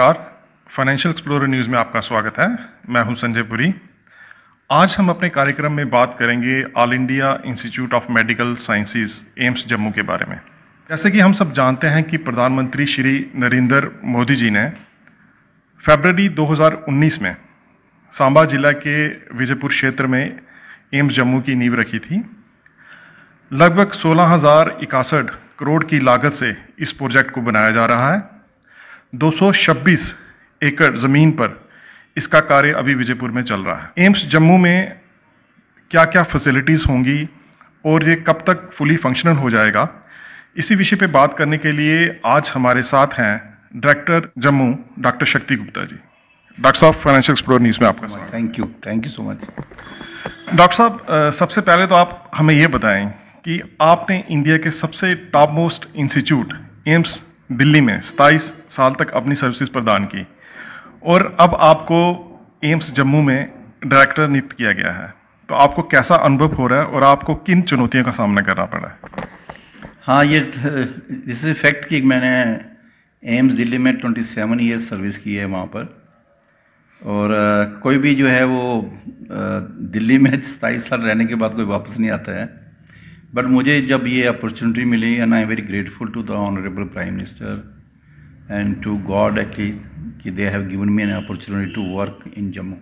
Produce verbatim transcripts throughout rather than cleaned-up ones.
नमस्कार, financial explorer news में आपका स्वागत है। मैं हूं संजय पुरी। आज हम अपने कार्यक्रम में बात करेंगे All India Institute of Medical Sciences AIIMS Jammu के बारे में। जैसे कि हम सब जानते हैं कि प्रधानमंत्री श्री नरेंद्र मोदी जी ने फरवरी दो हज़ार उन्नीस में सांबा जिला के विजयपुर क्षेत्र में एम्स जम्मू की नींव रखी थी। लगभग सोलह हजार इकसठ करोड़ की लागत से इस प्रोजेक्ट को बनाया जा रहा है। दो सौ छब्बीस एकड़ जमीन पर इसका कार्य अभी विजयपुर में चल रहा है। एम्स जम्मू में क्या क्या फैसिलिटीज होंगी और ये कब तक फुली फंक्शनल हो जाएगा, इसी विषय पे बात करने के लिए आज हमारे साथ हैं director Jammu doctor Shakti Gupta ji. Doctor साहब, फाइनेंशियल एक्सप्लोरर न्यूज़ में आपका स्वागत। Thank you thank you so much. Doctor साहब, सबसे पहले तो आप हमें ये बताएं कि आपने इंडिया के सबसे top most institute AIIMS Delhi में सताईस साल तक अपनी सर्विसेज प्रदान की और अब आपको एम्स जम्मू में डायरेक्टर नियुक्त किया गया है, तो आपको कैसा अनुभव हो रहा है और आपको किन चुनौतियों का सामना करना पड़ा है? हाँ, ये दिस इज फैक्ट कि मैंने एम्स दिल्ली में सत्ताईस ईयर्स सर्विस की है वहाँ पर, और uh, कोई भी जो है वो uh, दिल्ली में सताईस साल रहने के बाद कोई वापस नहीं आता है। बट मुझे जब ये अपॉर्चुनिटी मिली, and I am very grateful to the honourable prime minister and to God actually कि they have given me an opportunity to work in Jammu.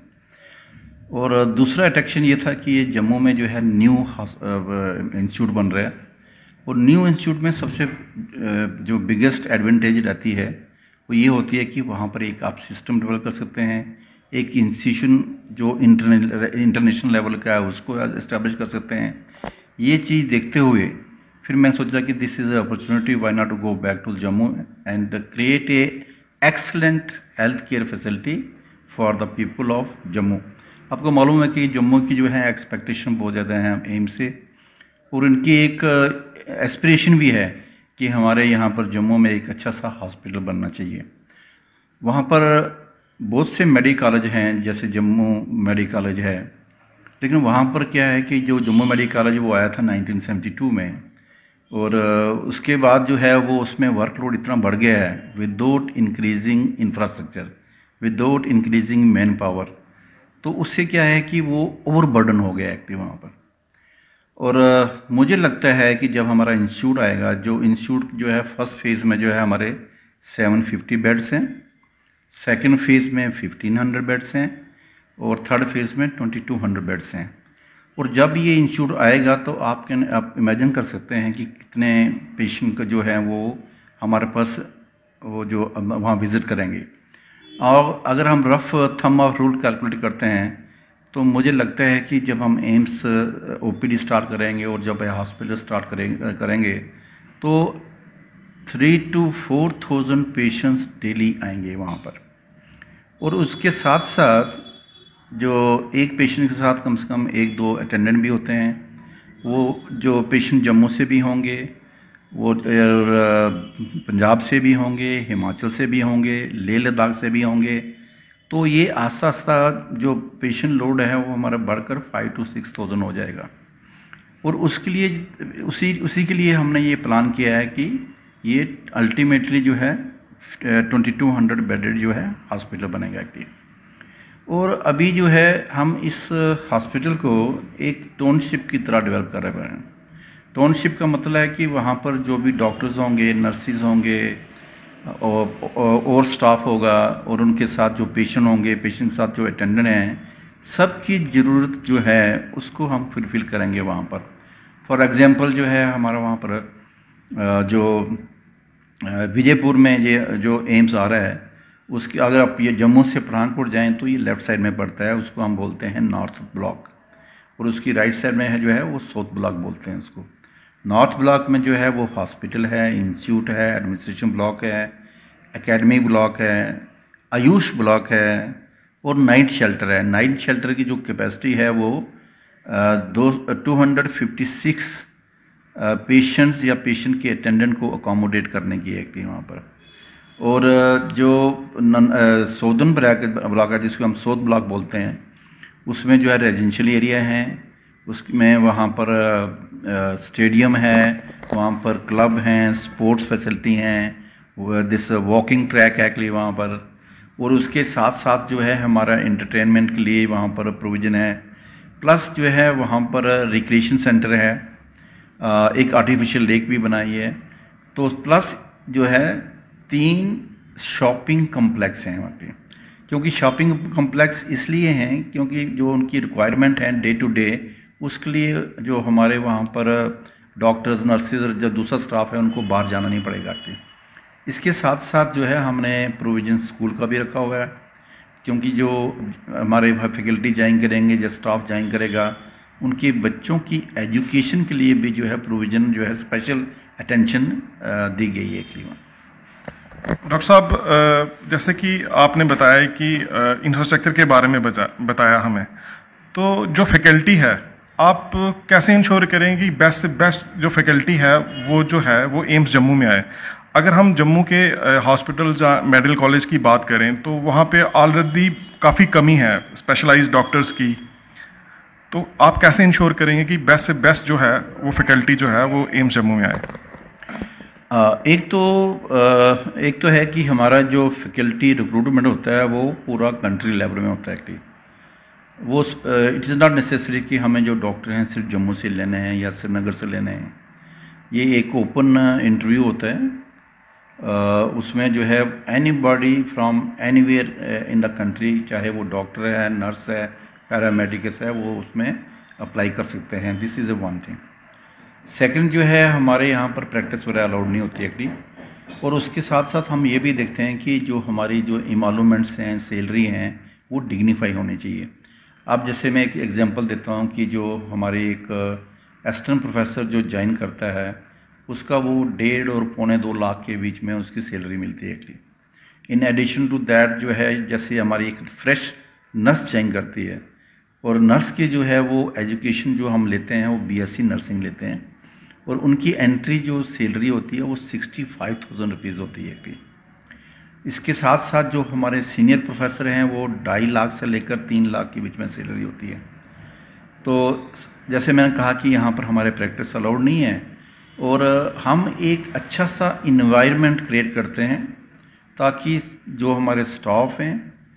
और दूसरा अट्रैक्शन ये था कि ये जम्मू में जो है न्यू इंस्टीट्यूट बन रहा है, और न्यू इंस्टीट्यूट में सबसे जो बिगेस्ट एडवांटेज रहती है वो ये होती है कि वहाँ पर एक आप सिस्टम डेवलप कर सकते हैं, एक इंस्टीट्यूशन जो इंटरनेशनल लेवल का है उसको इस्टेब्लिश कर सकते हैं। ये चीज़ देखते हुए फिर मैं सोचा कि this is opportunity, why not to go back to Jammu and create a excellent health care facility for the people of Jammu. आपको मालूम है कि जम्मू की जो है एक्सपेक्टेशन बहुत ज़्यादा है एम्स से, और इनकी एक एस्पिरेशन भी है कि हमारे यहाँ पर जम्मू में एक अच्छा सा हॉस्पिटल बनना चाहिए। वहाँ पर बहुत से मेडिकल कॉलेज हैं, जैसे जम्मू मेडिकल कॉलेज है, लेकिन वहाँ पर क्या है कि जो जम्मू मेडिकल कॉलेज वो आया था उन्नीस सौ बहत्तर में, और उसके बाद जो है वो उसमें वर्कलोड इतना बढ़ गया है without increasing infrastructure, without increasing man power, तो उससे क्या है कि वो ओवर बर्डन हो गया एक्टिव वहाँ पर। और मुझे लगता है कि जब हमारा इंस्टीट्यूट आएगा, जो इंस्टीट्यूट जो है फर्स्ट फेज़ में जो है हमारे सात सौ पचास बेड्स हैं, सेकेंड फेज़ में पंद्रह सौ बेड्स हैं, और थर्ड फेज़ में बाईस सौ बेड्स हैं। और जब ये इंस्टीट्यूट आएगा तो आप कैन आप इमेजिन कर सकते हैं कि कितने पेशेंट का जो है वो हमारे पास वो जो वहाँ विज़िट करेंगे। और अगर हम rough thumb of rule calculate करते हैं तो मुझे लगता है कि जब हम एम्स ओपीडी स्टार्ट करेंगे और जब हॉस्पिटल स्टार्ट करेंगे करेंगे तो three two four thousand patients daily आएंगे वहाँ पर। और उसके साथ साथ जो एक पेशेंट के साथ कम से कम एक दो अटेंडेंट भी होते हैं, वो जो पेशेंट जम्मू से भी होंगे, वो पंजाब से भी होंगे, हिमाचल से भी होंगे, लेह लद्दाख से भी होंगे। तो ये आस्ता आस्ता जो पेशेंट लोड है वो हमारा बढ़कर फाइव टू सिक्स थाउजेंड हो जाएगा। और उसके लिए उसी उसी के लिए हमने ये प्लान किया है कि ये अल्टीमेटली जो है ट्वेंटी टू हंड्रेड बेडेड जो है हॉस्पिटल बनेगा एक्टिव। और अभी जो है हम इस हॉस्पिटल को एक टाउनशिप की तरह डेवलप कर रहे हैं। टाउनशिप का मतलब है कि वहाँ पर जो भी डॉक्टर्स होंगे, नर्सिस होंगे और, और स्टाफ होगा, और उनके साथ जो पेशेंट होंगे, पेशेंट के साथ जो अटेंडेंट हैं, सबकी ज़रूरत जो है उसको हम फुलफिल करेंगे वहाँ पर। फॉर एग्जांपल जो है हमारा वहाँ पर जो विजयपुर में ये जो एम्स आ रहा है, उसकी अगर आप ये जम्मू से पठानकोट जाएं तो ये लेफ़्ट साइड में पड़ता है, उसको हम बोलते हैं नॉर्थ ब्लॉक, और उसकी राइट साइड में है जो है वो साउथ ब्लॉक बोलते हैं उसको। नॉर्थ ब्लॉक में जो है वो हॉस्पिटल है, इंस्टीट्यूट है, एडमिनिस्ट्रेशन ब्लॉक है, एकेडमिक ब्लॉक है, आयुष ब्लॉक है, और नाइट शेल्टर है। नाइट शेल्टर की जो कैपेसिटी है वो दो two hundred fifty six patients या पेशेंट के अटेंडेंट को अकोमोडेट करने की है कि वहाँ पर। और जो सौदर्न ब्लॉक है जिसको हम साउथ ब्लॉक बोलते हैं, उसमें जो है रेजिडेंशियल एरिया है, उसमें वहाँ पर स्टेडियम है, वहाँ पर क्लब हैं, स्पोर्ट्स फैसिलिटी हैं, दिस वॉकिंग ट्रैक है एक्चुअली वहाँ पर, और उसके साथ साथ जो है हमारा एंटरटेनमेंट के लिए वहाँ पर प्रोविज़न है, प्लस जो है वहाँ पर रिक्रिएशन सेंटर है, एक आर्टिफिशियल लेक भी बनाई है, तो प्लस जो है तीन शॉपिंग कम्प्लेक्स हैं वहाँ पे। क्योंकि शॉपिंग कम्प्लेक्स इसलिए हैं क्योंकि जो उनकी रिक्वायरमेंट है डे टू डे, उसके लिए जो हमारे वहाँ पर डॉक्टर्स, नर्सेज और जो दूसरा स्टाफ है उनको बाहर जाना नहीं पड़ेगा। इसके साथ साथ जो है हमने प्रोविजन स्कूल का भी रखा हुआ है, क्योंकि जो हमारे फैकल्टी ज्वाइन करेंगे, जो स्टाफ ज्वाइन करेगा, उनके बच्चों की एजुकेशन के लिए भी जो है प्रोविजन जो है स्पेशल अटेंशन दी गई है। डॉक्टर साहब, जैसे कि आपने बताया कि इंफ्रास्ट्रक्चर के बारे में बताया हमें, तो जो फैकल्टी है आप कैसे इंश्योर करेंगे कि बेस्ट से बेस्ट जो फैकल्टी है वो जो है वो एम्स जम्मू में आए? अगर हम जम्मू के हॉस्पिटल या मेडिकल कॉलेज की बात करें तो वहाँ पे ऑलरेडी काफ़ी कमी है स्पेशलाइज्ड डॉक्टर्स की, तो आप कैसे इंश्योर करेंगे कि बेस्ट से बेस्ट जो है वो फैकल्टी जो है वो एम्स जम्मू में आए? एक तो एक तो है कि हमारा जो फैकल्टी रिक्रूटमेंट होता है वो पूरा कंट्री लेवल में होता है कि वो इट इज़ नॉट नेसेसरी कि हमें जो डॉक्टर हैं सिर्फ जम्मू से लेने हैं या श्रीनगर से लेने हैं। ये एक ओपन इंटरव्यू होता है, uh, उसमें जो है anybody from anywhere in the country, चाहे वो डॉक्टर है, नर्स है, पैरामेडिक्स है, वो उसमें अप्लाई कर सकते हैं। This is a one thing. Second जो है हमारे यहाँ पर प्रैक्टिस वगैरह अलाउड नहीं होती है, और उसके साथ साथ हम ये भी देखते हैं कि जो हमारी जो इमालूमेंट्स हैं, सैलरी हैं, वो डिग्निफाई होनी चाहिए। अब जैसे मैं एक एग्जांपल देता हूँ कि जो हमारे एक एस्टर्न प्रोफेसर जो ज्वाइन करता है उसका वो डेढ़ और पौने दो लाख के बीच में उसकी सैलरी मिलती है actually. In addition to that जो है जैसे हमारी एक फ्रेश नर्स ज्वाइन करती है, और नर्स की जो है वो एजुकेशन जो हम लेते हैं वो बीएससी नर्सिंग लेते हैं, और उनकी एंट्री जो सैलरी होती है वो सिक्सटी फाइव थाउजेंड रुपीज़ होती है एक्चुअली। इसके साथ साथ जो हमारे सीनियर प्रोफेसर हैं वो ढाई लाख से लेकर तीन लाख के बीच में सैलरी होती है। तो जैसे मैंने कहा कि यहाँ पर हमारे प्रैक्टिस अलाउड नहीं है, और हम एक अच्छा सा इन्वायरमेंट क्रिएट करते हैं ताकि जो हमारे स्टाफ हैं,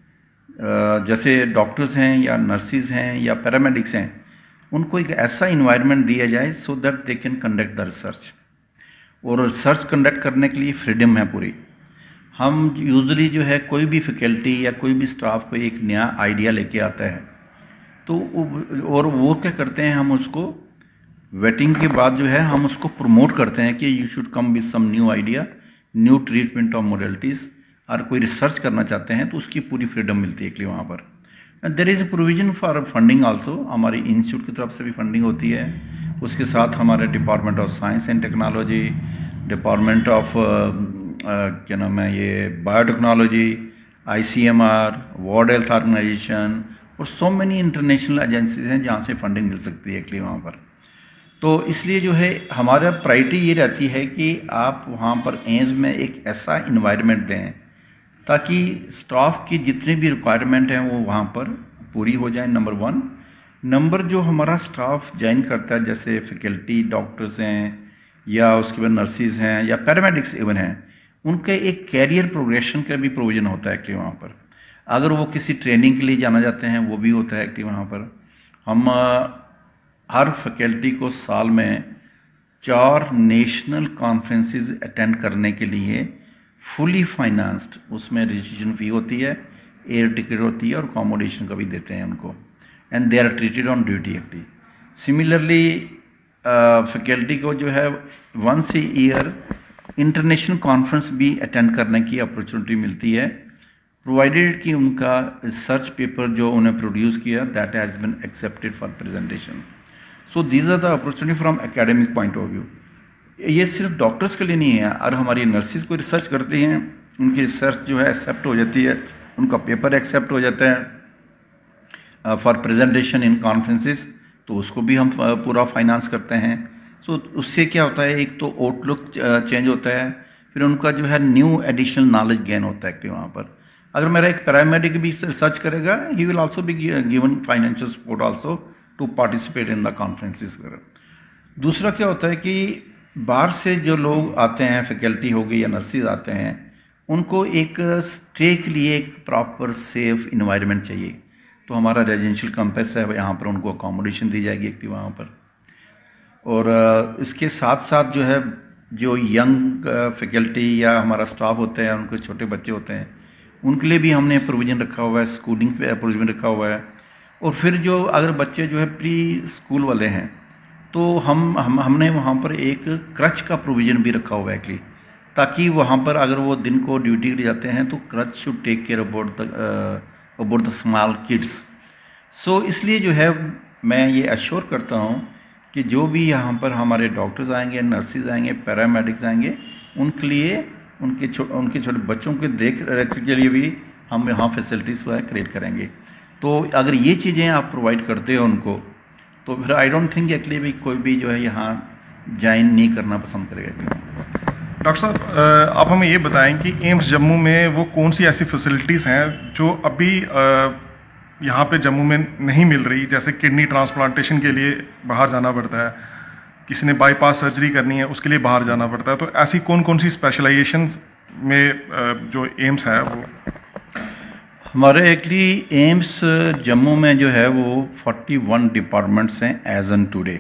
जैसे डॉक्टर्स हैं या नर्सिस हैं या पैरामेडिक्स हैं, उनको एक ऐसा इन्वायरमेंट दिया जाए so that they can conduct the research. और रिसर्च कंडक्ट करने के लिए फ्रीडम है पूरी। हम यूजुअली जो है कोई भी फैकल्टी या कोई भी स्टाफ को एक नया आइडिया लेके आता है तो और वो क्या करते हैं, हम उसको वेटिंग के बाद जो है हम उसको प्रमोट करते हैं कि you should come with some new idea, new treatment of modalities. और कोई रिसर्च करना चाहते हैं तो उसकी पूरी फ्रीडम मिलती है कि वहाँ पर। There is provision for funding also, हमारी इंस्टीट्यूट की तरफ से भी फंडिंग होती है। उसके साथ हमारे department of science and technology, department of क्या नाम है ये biotechnology, ICMR, World Health Organization और सो मेनी इंटरनेशनल एजेंसीज हैं जहाँ से फंडिंग मिल सकती है एक्चुअली वहाँ पर। तो इसलिए जो है हमारा प्रायोरिटी ये रहती है कि आप वहाँ पर एम्स में एक ऐसा इन्वायरमेंट दें ताकि स्टाफ की जितनी भी रिक्वायरमेंट हैं वो वहाँ पर पूरी हो जाए, नंबर वन। नंबर जो हमारा स्टाफ ज्वाइन करता है, जैसे फैकल्टी, डॉक्टर्स हैं या उसके बाद नर्सिस हैं या पैरामेडिक्स इवन हैं, उनके एक कैरियर प्रोग्रेशन का भी प्रोविजन होता है एक्चुअली वहाँ पर। अगर वो किसी ट्रेनिंग के लिए जाना चाहते हैं वो भी होता है एक्चुअली वहाँ पर। हम हर फैकल्टी को साल में चार नेशनल कॉन्फ्रेंसेस अटेंड करने के लिए फुली फाइनेंस्ड, उसमें रजिस्ट्रेशन फ़ी होती है, एयर टिकट होती है और अकोमोडेशन का भी देते हैं उनको, and they are treated on duty actually. Similarly faculty को जो है once a year international conference भी अटेंड करने की अपॉर्चुनिटी मिलती है, प्रोवाइडेड कि उनका रिसर्च पेपर जो उन्हें प्रोड्यूस किया that has been accepted for presentation. So these are the opportunity from academic point of view. ये सिर्फ डॉक्टर्स के लिए नहीं है, और हमारी नर्सिस को रिसर्च करती हैं, उनकी रिसर्च जो है एक्सेप्ट हो जाती है, उनका पेपर एक्सेप्ट हो जाता है फॉर प्रेजेंटेशन इन कॉन्फ्रेंसेस, तो उसको भी हम पूरा फाइनेंस करते हैं। सो so, उससे क्या होता है, एक तो आउटलुक चेंज होता है, फिर उनका जो है न्यू एडिशनल नॉलेज गेन होता है कि वहाँ पर। अगर मेरा एक पैरामेडिक भी रिसर्च करेगा, he will also be given financial support also to participate in the conferences वगैरह। दूसरा क्या होता है कि बाहर से जो लोग आते हैं, फैकल्टी हो गई या नर्सिस आते हैं, उनको एक स्टे के लिए एक प्रॉपर सेफ इन्वायरमेंट चाहिए। तो हमारा रेजिडेंशियल कैंपस है, यहाँ पर उनको अकोमोडेशन दी जाएगी एक्टिव वहाँ पर। और इसके साथ साथ जो है जो यंग फैकल्टी या हमारा स्टाफ होता है, उनके छोटे बच्चे होते हैं, उनके लिए भी हमने प्रोविज़न रखा हुआ है, स्कूलिंग पे प्रोविज़न रखा हुआ है। और फिर जो अगर बच्चे जो है प्री स्कूल वाले हैं तो हम हम हमने वहाँ पर एक क्रच का प्रोविज़न भी रखा हुआ है एक्चुअली, ताकि वहाँ पर अगर वो दिन को ड्यूटी के लिए जाते हैं तो creche should take care about the about the small kids. So इसलिए जो है मैं ये एश्योर करता हूँ कि जो भी यहाँ पर हमारे डॉक्टर्स आएंगे, नर्सिस आएंगे, पैरामेडिक्स आएंगे, उनके लिए उनके छो, उनके छोटे बच्चों के देख रेख के लिए भी हम यहाँ फैसिलिटीज़ क्रिएट करेंगे। तो अगर ये चीज़ें आप प्रोवाइड करते हो उनको, तो फिर आई डोंट थिंक एक्चुअली भी कोई भी जो है यहाँ ज्वाइन नहीं करना पसंद करेगा। डॉक्टर साहब, आप हमें ये बताएं कि एम्स जम्मू में वो कौन सी ऐसी फैसिलिटीज़ हैं जो अभी यहाँ पे जम्मू में नहीं मिल रही, जैसे किडनी ट्रांसप्लांटेशन के लिए बाहर जाना पड़ता है, किसी ने बाईपास सर्जरी करनी है उसके लिए बाहर जाना पड़ता है, तो ऐसी कौन कौन सी स्पेशलाइजेशंस में जो एम्स है वो? हमारे एक्चुअली एम्स जम्मू में जो है वो इकतालीस डिपार्टमेंट्स हैं एज ऑन टुडे।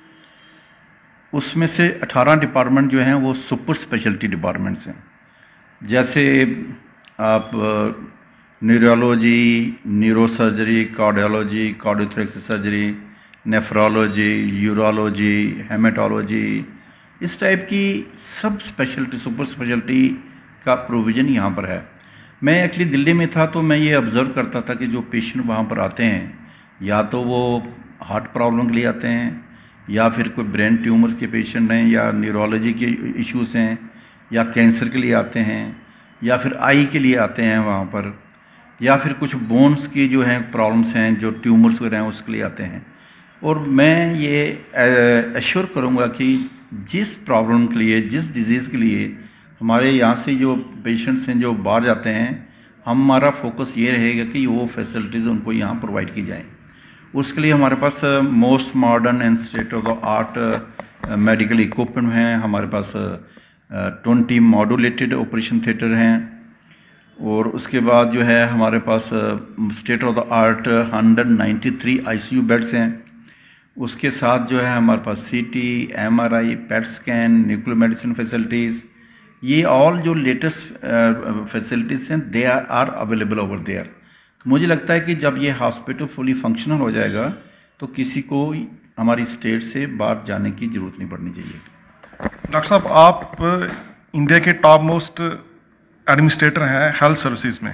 उसमें से अठारह डिपार्टमेंट जो हैं वो सुपर स्पेशलिटी डिपार्टमेंट्स हैं। जैसे आप neurology, neurosurgery, cardiology, cardiothoracic surgery, nephrology, urology, hematology, इस टाइप की सब स्पेशलिटी सुपर स्पेशलिटी का प्रोविज़न यहाँ पर है। मैं एक्चुअली दिल्ली में था तो मैं ये ऑब्ज़र्व करता था कि जो पेशेंट वहाँ पर आते हैं, या तो वो हार्ट प्रॉब्लम के लिए आते हैं, या फिर कोई ब्रेन ट्यूमर के पेशेंट हैं, या न्यूरोलॉजी के इश्यूज़ हैं, या कैंसर के लिए आते हैं, या फिर आई के लिए आते हैं वहाँ पर, या फिर कुछ बोन्स की जो हैं प्रॉब्लम्स हैं, जो ट्यूमर्स वगैरह हैं उसके लिए आते हैं। और मैं ये एश्योर करूँगा कि जिस प्रॉब्लम के लिए, जिस डिज़ीज़ के लिए हमारे यहाँ से जो पेशेंट्स हैं जो बाहर जाते हैं, हमारा फोकस ये रहेगा कि वो फैसिलिटीज़ उनको यहाँ प्रोवाइड की जाएँ। उसके लिए हमारे पास most modern and state of the art medical equipment हैं। हमारे पास ट्वेंटी मॉड्यूलेटेड ऑपरेशन थिएटर हैं, और उसके बाद जो है हमारे पास स्टेट ऑफ द आर्ट एक सौ तिरानवे आईसीयू बेड्स हैं। उसके साथ जो है हमारे पास CT, MRI, PET scan, nuclear medicine facilities, ये ऑल जो लेटेस्ट फैसिलिटीज़ हैं they are are available over there. मुझे लगता है कि जब ये हॉस्पिटल फुली फंक्शनल हो जाएगा तो किसी को हमारी स्टेट से बाहर जाने की ज़रूरत नहीं पड़नी चाहिए। डॉक्टर साहब, आप इंडिया के टॉप मोस्ट एडमिनिस्ट्रेटर हैं हेल्थ सर्विसेज में,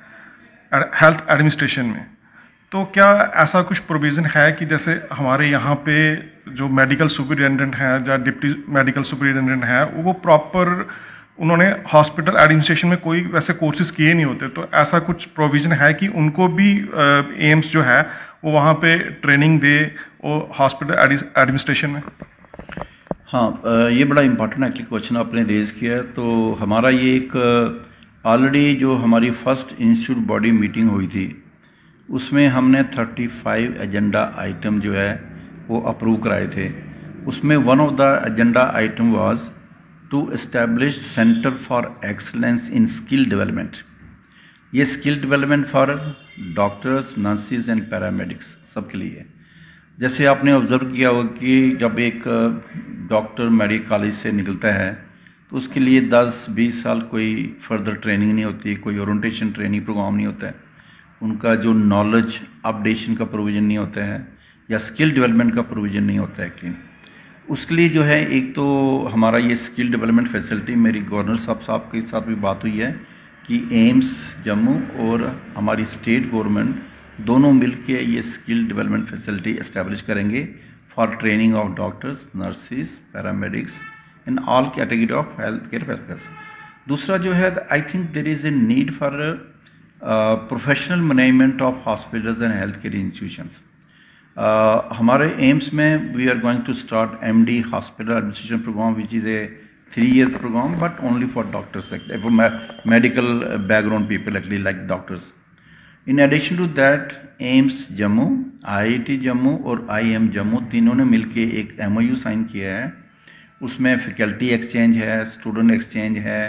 हेल्थ एडमिनिस्ट्रेशन में, तो क्या ऐसा कुछ प्रोविज़न है कि जैसे हमारे यहाँ पे जो मेडिकल सुपरिटेंडेंट हैं या डिप्टी मेडिकल सुपरिटेंडेंट हैं वो प्रॉपर उन्होंने हॉस्पिटल एडमिनिस्ट्रेशन में कोई वैसे कोर्सेज किए नहीं होते, तो ऐसा कुछ प्रोविज़न है कि उनको भी एम्स जो है वो वहाँ पे ट्रेनिंग दे वो हॉस्पिटल एडमिनिस्ट्रेशन में? हाँ, ये बड़ा इम्पोर्टेंट एक्चुअली क्वेश्चन आपने रेज किया है। तो हमारा ये एक ऑलरेडी जो हमारी फर्स्ट इंस्टीट्यूट बॉडी मीटिंग हुई थी, उसमें हमने पैंतीस एजेंडा आइटम जो है वो अप्रूव कराए थे। उसमें one of the agenda item was to establish centre for excellence in skill development. ये skill development for doctors, nurses and paramedics सबके लिए। जैसे आपने ऑब्जर्व किया होगा कि जब एक डॉक्टर मेडिकल कॉलेज से निकलता है तो उसके लिए दस बीस साल कोई फर्दर ट्रेनिंग नहीं होती, कोई ओरिएंटेशन ट्रेनिंग प्रोग्राम नहीं होता है, उनका जो नॉलेज अपडेशन का प्रोविज़न नहीं होता है, या स्किल डेवलपमेंट का प्रोविज़न नहीं होता है क्लीन। उसके लिए जो है एक तो हमारा ये स्किल डेवलपमेंट फैसिलिटी, मेरी गवर्नर साहब साहब के साथ भी बात हुई है कि एम्स जम्मू और हमारी स्टेट गवर्नमेंट दोनों मिलके ये स्किल डेवलपमेंट फैसिलिटी एस्टैब्लिश करेंगे for training of doctors, nurses, paramedics in all category of health care workers. दूसरा जो है, I think there is a need for professional management of hospitals and health care institutions. हमारे एम्स में we are going to start M D hospital administration programme which is a three years programme but only for doctors, for medical background people actually like doctors. In addition to that AIIMS Jammu, I I T Jammu और I M Jammu तीनों ने मिलके एक M O you sign किया है। उसमें faculty exchange है, student exchange है,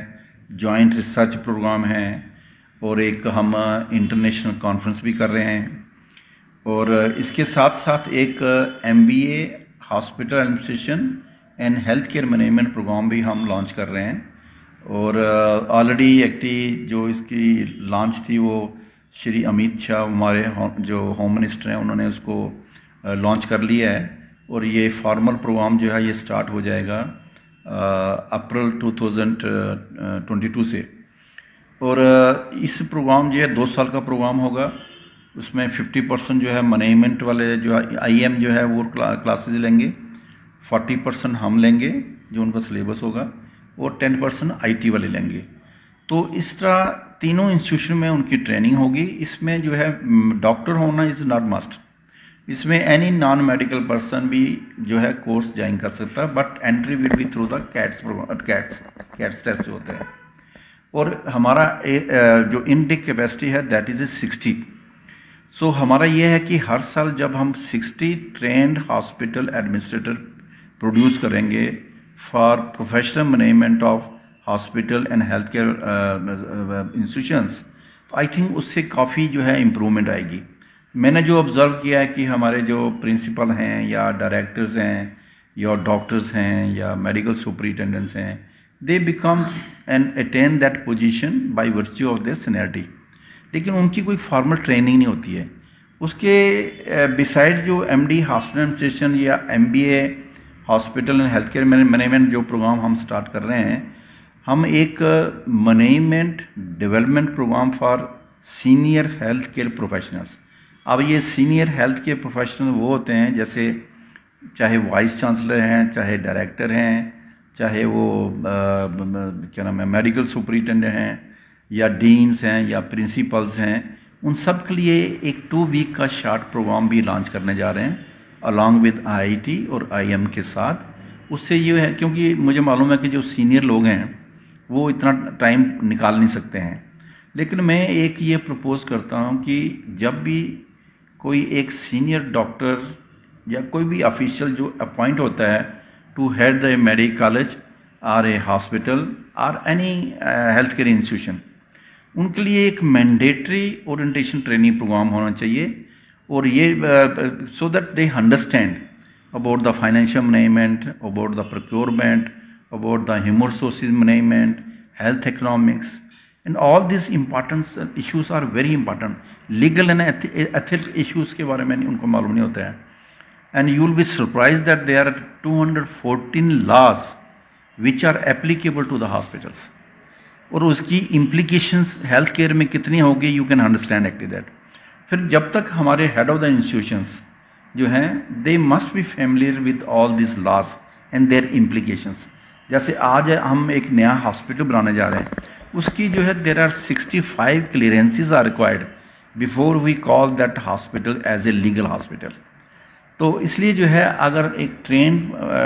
जॉइंट रिसर्च प्रोग्राम है और एक हम इंटरनेशनल कॉन्फ्रेंस भी कर रहे हैं। और इसके साथ साथ एक M B A hospital administration and health care management programme भी हम लॉन्च कर रहे हैं। और ऑलरेडी एक्चुअली जो इसकी लॉन्च थी वो श्री अमित शाह हमारे जो होम मिनिस्टर हैं उन्होंने उसको लॉन्च कर लिया है और ये फॉर्मल प्रोग्राम जो है ये स्टार्ट हो जाएगा April two thousand twenty two से। और इस प्रोग्राम जो है दो साल का प्रोग्राम होगा। उसमें फिफ्टी परसेंट जो है मैनेजमेंट वाले जो आई एम जो है वो क्ला, क्लासेज लेंगे, फोर्टी परसेंट हम लेंगे जो उनका सिलेबस होगा और टेन परसेंट आई टी वाले लेंगे। तो इस तरह तीनों इंस्टीट्यूशन में उनकी ट्रेनिंग होगी। इसमें जो है डॉक्टर होना इज़ नॉट मस्ट, इसमें एनी नॉन मेडिकल पर्सन भी जो है कोर्स ज्वाइन कर सकता है, but entry will be through the CATs CATs CATs test जो होता है। और हमारा ए, जो इनटेक कैपेसिटी है that is a sixty. So हमारा ये है कि हर साल जब हम sixty trained hospital administrator produce करेंगे for professional management of hospital and health care institutions, तो आई थिंक उससे काफ़ी जो है इम्प्रूवमेंट आएगी। मैंने जो ऑब्ज़र्व किया है कि हमारे जो प्रिंसिपल हैं या डायरेक्टर्स हैं या डॉक्टर्स हैं या मेडिकल सुपरिटेंडेंट्स हैं, they become and attain that position by virtue of their seniority, लेकिन उनकी कोई फॉर्मल ट्रेनिंग नहीं होती है। उसके बिसाइड जो एम डी हॉस्पिटल एडमिनिस्ट्रेशन या M B A hospital and health care management जो प्रोग्राम हम स्टार्ट कर रहे हैं, हम एक management development programme for senior health care professionals. अब ये सीनियर हेल्थ केयर प्रोफेशनल वो होते हैं जैसे चाहे वाइस चांसलर हैं, चाहे डायरेक्टर हैं, चाहे वो आ, क्या नाम है मेडिकल सुपरिटेंडेंट हैं या डीन्स हैं या प्रिंसिपल्स हैं, उन सब के लिए एक टू वीक का शार्ट प्रोग्राम भी लॉन्च करने जा रहे हैं along with I I T और आई एम के साथ। उससे ये है क्योंकि मुझे मालूम है कि जो सीनियर लोग हैं वो इतना टाइम निकाल नहीं सकते हैं, लेकिन मैं एक ये प्रपोज करता हूँ कि जब भी कोई एक सीनियर डॉक्टर या कोई भी ऑफिशियल जो अपॉइंट होता है to head the medical college or a hospital or any health care institution, उनके लिए एक मैंडेटरी ओरिएंटेशन ट्रेनिंग प्रोग्राम होना चाहिए। और ये so that they understand about the financial management, about the procurement, about the human resources management, health economics, and all this important issues are very important. Legal and ethical issues के बारे में उनको मालूम नहीं होता है। And you will be surprise that there are two hundred fourteen laws which are applicable to the hospitals, और उसकी इम्प्लीकेशंस हेल्थ केयर में कितनी होगी you can understand actually that. फिर जब तक हमारे हेड ऑफ द इंस्टीट्यूशंस जो हैं they must be familiar with all this laws and their implications. जैसे आज हम एक नया हॉस्पिटल बनाने जा रहे हैं, उसकी जो है there are sixty five clearances are required before we call that hospital as a legal hospital. तो इसलिए जो है अगर एक ट्रेन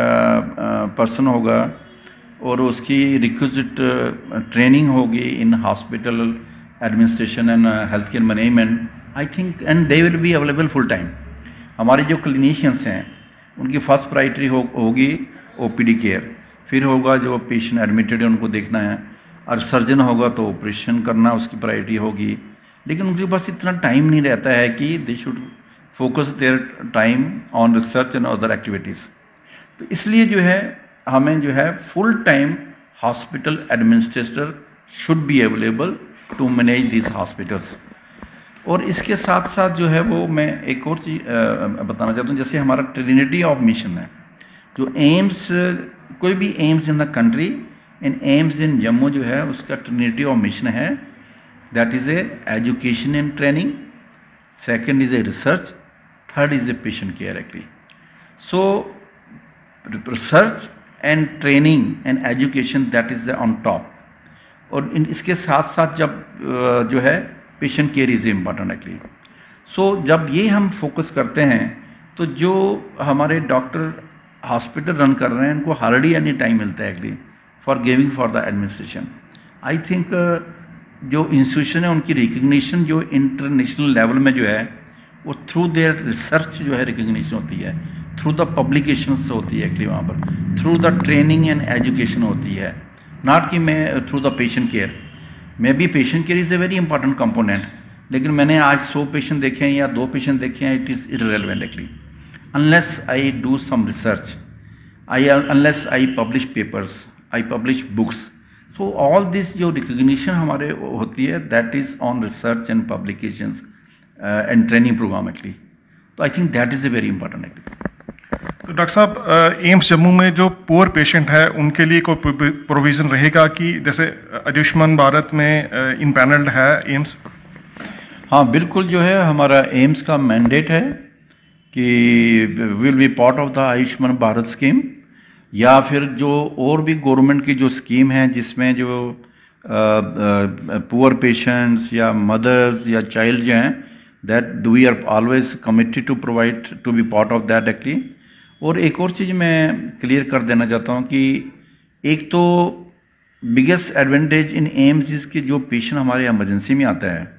पर्सन होगा और उसकी रिक्विजिट ट्रेनिंग होगी in hospital administration and health care management, I think and they will be available full time. हमारे जो क्लिनिशियंस हैं उनकी फर्स्ट प्रायोरिटी हो, होगी ओपीडी केयर, फिर होगा जो पेशेंट एडमिटेड है उनको देखना है, और सर्जन होगा तो ऑपरेशन करना उसकी प्रायोरिटी होगी। लेकिन उनके पास इतना टाइम नहीं रहता है कि they should focus their time on research and other activities. तो इसलिए जो है हमें जो है full time hospital administrator should be available to manage this hospitals. और इसके साथ साथ जो है वो मैं एक और चीज़ बताना चाहता हूँ, जैसे हमारा ट्रिनिटी ऑफ मिशन है, जो एम्स कोई भी AIIMS in the country, in AIIMS in Jammu जो है उसका ट्रिनिटी ऑफ मिशन है, that is a education and training, second is a research, third is a patient care actually. So research and training and education that is the on top. और in इसके साथ साथ जब जो है patient care is important actually. So जब ये हम फोकस करते हैं तो जो हमारे डॉक्टर हॉस्पिटल रन कर रहे हैं उनको हार्डली एनी टाइम मिलता है actually for giving for the administration. I think जो इंस्टीट्यूशन है उनकी रिकग्निशन जो इंटरनेशनल लेवल में जो है वो थ्रू देयर रिसर्च जो है रिकग्निशन होती है, थ्रू द पब्लिकेशंस होती है एक्चुअली वहाँ पर, through the training and education होती है। नॉट कि मैं through the patient care, maybe patient care is a very important component, लेकिन मैंने आज सौ पेशेंट देखे हैं या दो पेशेंट देखे हैं, it is irrelevant actually, unless I do some research, I unless I publish papers, I publish books. So all this जो रिकग्निशन हमारे होती है that is on research and publications and training programme actually, तो I think that is a very important actually. तो doctor साहब, एम्स जम्मू में जो poor patient है उनके लिए कोई प्रोविज़न रहेगा कि जैसे आयुष्मान भारत में इन पैनल्ड है एम्स? हाँ बिल्कुल, जो है हमारा एम्स का मैंडेट है कि will be part of the Ayushman Bharat scheme, या फिर जो और भी गवर्नमेंट की जो स्कीम है जिसमें जो पुअर पेशेंट्स या मदर्स या चाइल्ड जो हैं, that we are always committed to provide to be part of that actually. और एक और चीज़ मैं क्लियर कर देना चाहता हूँ कि एक तो बिगेस्ट एडवांटेज इन एम्स इसके जो पेशेंट हमारे इमरजेंसी में आता है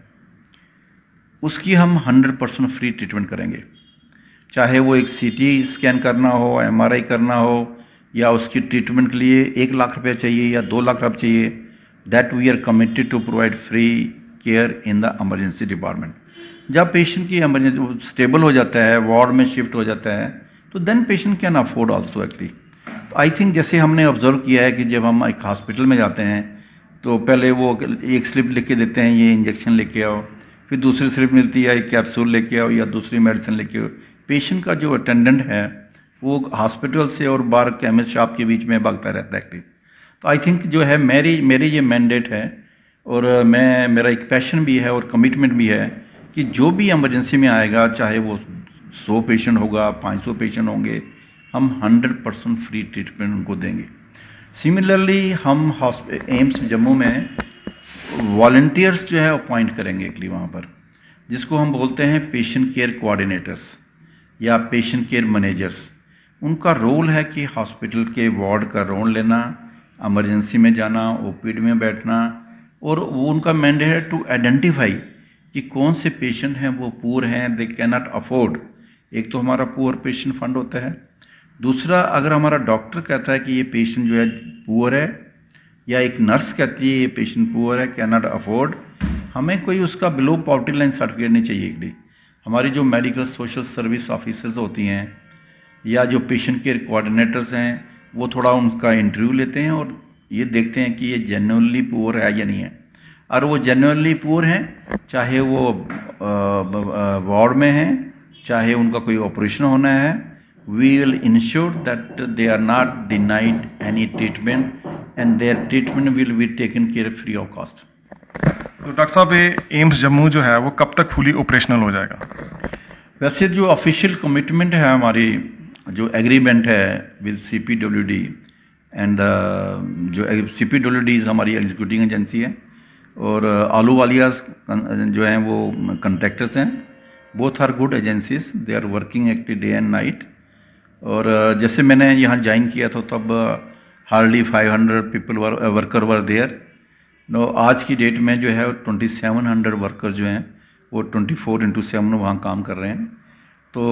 उसकी हम हंड्रेड परसेंट फ्री ट्रीटमेंट करेंगे, चाहे वो एक सीटी स्कैन करना हो, एमआरआई करना हो, या उसकी ट्रीटमेंट के लिए एक लाख रुपये चाहिए या दो लाख रुपये चाहिए, that we are committed to provide free care in the emergency department. जब पेशेंट की इमरजेंसी स्टेबल हो जाता है, वार्ड में शिफ्ट हो जाता है, तो then patient can afford also actually. तो आई थिंक जैसे हमने ऑब्जर्व किया है कि जब हम एक हॉस्पिटल में जाते हैं तो पहले वो एक स्लिप लिख के देते हैं, ये इंजेक्शन लेके आओ, फिर दूसरी स्लिप मिलती है, एक कैप्सूल लेके आओ या दूसरी मेडिसिन लेके आओ। पेशेंट का जो अटेंडेंट है वो हॉस्पिटल से और बाहर केमिस्ट शॉप के बीच में भागता रहता है एक्चुअली। तो आई थिंक जो है मेरी मेरी ये मैंडेट है, और मैं मेरा एक पैशन भी है और कमिटमेंट भी है कि जो भी इमरजेंसी में आएगा, चाहे वो सौ पेशेंट होगा, पाँच सौ पेशेंट होंगे, हम हंड्रेड परसेंट फ्री ट्रीटमेंट उनको देंगे। सिमिलरली हम एम्स जम्मू में वॉलंटियर्स जो है अपॉइंट करेंगे एक्चुअली वहाँ पर, जिसको हम बोलते हैं पेशेंट केयर कोऑर्डिनेटर्स या पेशेंट केयर मैनेजर्स। उनका रोल है कि हॉस्पिटल के वार्ड का राउंड लेना, इमरजेंसी में जाना, ओपीडी में बैठना, और वो उनका मैंडेट है टू आइडेंटिफाई कि कौन से पेशेंट हैं वो पुअर हैं, दे कैन नॉट अफोर्ड। एक तो हमारा पुअर पेशेंट फंड होता है, दूसरा अगर हमारा डॉक्टर कहता है कि ये पेशेंट जो है पुअर है, या एक नर्स कहती है ये पेशेंट पुअर है, कैन नॉट अफोर्ड, हमें कोई उसका बिलो पॉवर्टी लाइन सर्टिफिकेट नहीं चाहिए। हमारी जो मेडिकल सोशल सर्विस ऑफिसर्स होती हैं या जो पेशेंट केयर कोऑर्डिनेटर्स हैं, वो थोड़ा उनका इंटरव्यू लेते हैं और ये देखते हैं कि ये जेन्युइनली पुअर है या नहीं है। और वो जेन्युइनली पुअर हैं, चाहे वो वार्ड में हैं, चाहे उनका कोई ऑपरेशन होना है, we will ensure that they are not denied any treatment and their treatment will be taken care free of cost. तो डॉक्टर साहब, ये एम्स जम्मू जो है वो कब तक फुली ऑपरेशनल हो जाएगा? वैसे जो ऑफिशियल कमिटमेंट है, हमारी जो एग्रीमेंट है with C P W D and जो सी पी डब्ल्यू डी हमारी एग्जीक्यूटिव एजेंसी है, और आलू वालियाज जो हैं वो कंट्रैक्टर्स हैं। Both are good agencies, they are working active day and night. और जैसे मैंने यहाँ ज्वाइन किया था तब hardly five hundred people worker were there. No आज की डेट में जो है ट्वेंटी सेवन हंड्रेड वर्कर जो हैं वो ट्वेंटी फोर इंटू सेवन वहाँ काम कर रहे हैं। तो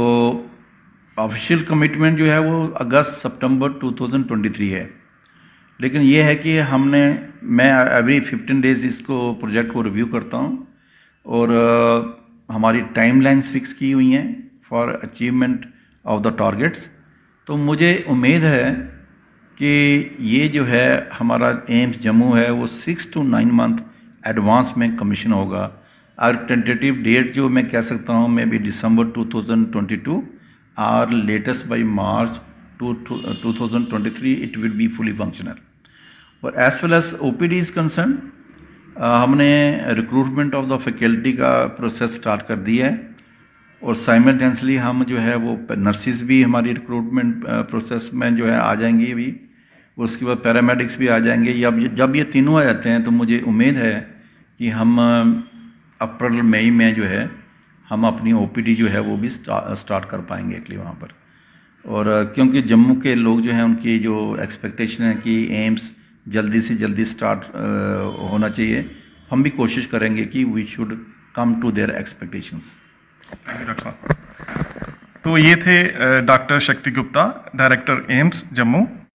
ऑफिशियल कमिटमेंट जो है वो अगस्त सितंबर टू थाउजेंड ट्वेंटी थ्री है, लेकिन ये है कि हमने मैं एवरी फिफ्टीन डेज इसको प्रोजेक्ट को रिव्यू करता हूँ, और uh, हमारी टाइमलाइंस फिक्स की हुई हैं for achievement of the targets. तो मुझे उम्मीद है कि ये जो है हमारा एम्स जम्मू है वो six to nine month advance में कमीशन होगा। और टेंटेटिव डेट जो मैं कह सकता हूँ maybe December two thousand twenty two और latest by March two thousand twenty three it will be fully functional. और as well as O P D is concern, हमने रिक्रूटमेंट ऑफ द फैकल्टी का process start कर दिया है, और simultaneously हम जो है वो नर्सिस भी हमारी रिक्रूटमेंट प्रोसेस में जो है आ जाएंगी अभी, और उसके बाद पैरामेडिक्स भी आ जाएंगे। जब जब ये तीनों आ जाते हैं तो मुझे उम्मीद है कि हम अप्रैल मई में जो है हम अपनी ओ पी डी जो है वो भी स्टार्ट कर पाएंगे एक्चुअली वहाँ पर। और क्योंकि जम्मू के लोग जो हैं उनकी जो एक्सपेक्टेशन है कि एम्स जल्दी से जल्दी स्टार्ट होना चाहिए, हम भी कोशिश करेंगे कि we should come to their expectations. Thank you doctor साहब। तो ये थे doctor Shakti Gupta, director AIIMS Jammu.